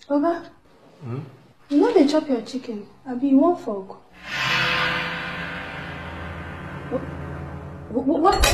Oga, you know they chop your chicken. Abi, you want fork? What?